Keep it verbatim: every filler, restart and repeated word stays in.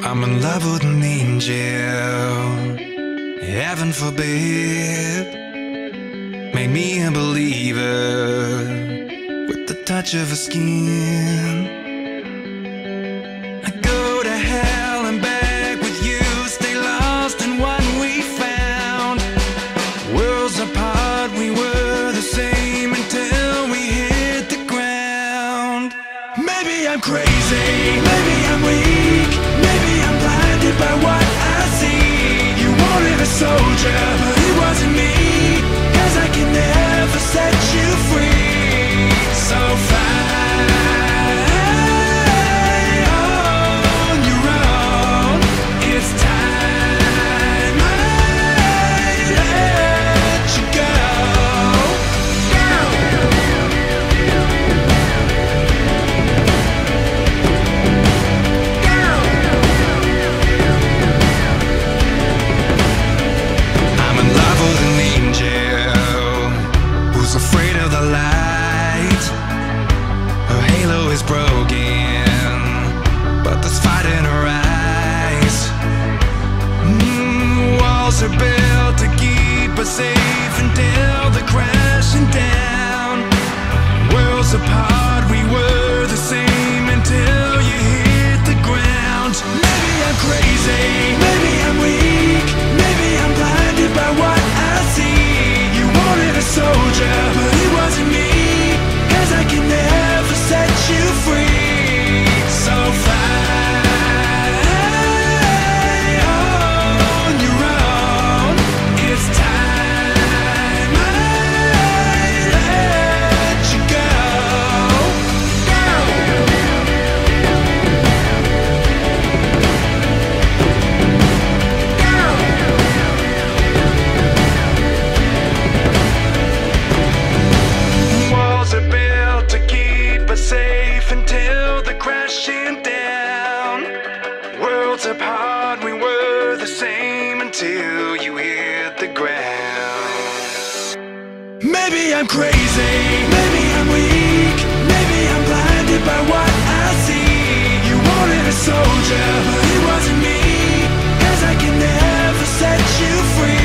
I'm in love with an angel, heaven forbid. Made me a believer with the touch of her skin. I go to hell and back with you, stay lost in what we found. Worlds apart, we were the same until we hit the ground. Maybe I'm crazy, maybe I'm weak, maybe I'm blinded by what I see. You wanted a soldier, but it wasn't me, 'cause I can never set you free. So fly on your own, it's time I let you go. I'm in love with an angel who's afraid of the light. Her halo is broken, but there's fight in her eyes. Mm, walls are built to keep us safe until they're crashing down. Worlds apart, we were the same until you hit the ground. Maybe I'm crazy, maybe I'm weak, maybe I'm blinded by what I see. You wanted a soldier, but it wasn't me, 'cause I can never set you free. So fly on your own, it's time I let you go. Walls are built to keep us safe until they're crashing down. Worlds apart, we were the same until you hit the ground. Maybe I'm crazy, maybe I'm weak, maybe I'm blinded by what I see. You wanted a soldier, but it wasn't me, 'cause I can never set you free.